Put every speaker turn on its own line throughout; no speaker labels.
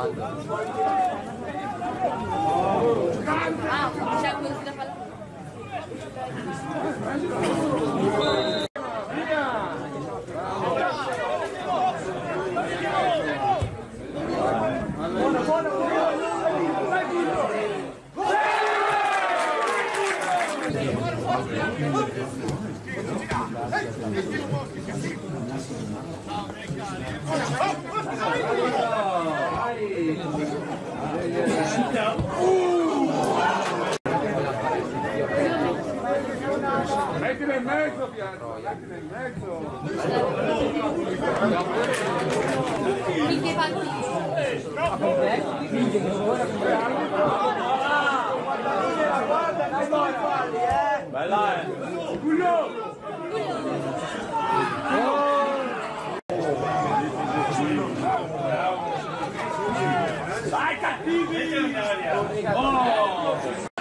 comando.
Ah, c'è così da fare.
Mettila in mezzo, piano, mettila in mezzo.
Finché fa
Bella, Dai cattivi! Oh!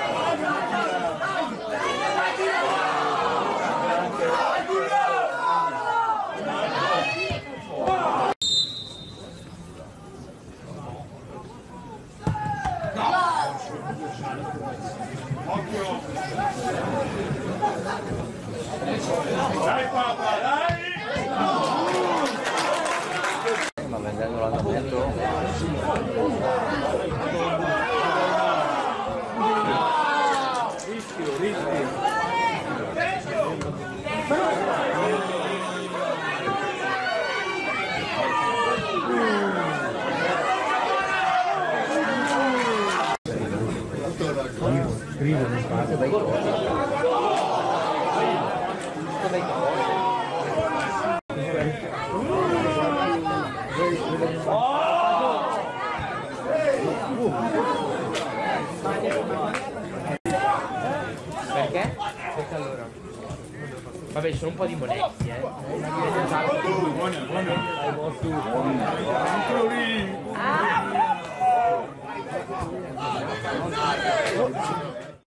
Dai papà, dai!
Ma vendendo l'andamento? Rischio. Scrivono spazio dai perché? Perché allora? Vabbè, ci sono un po' di monecchi, buono.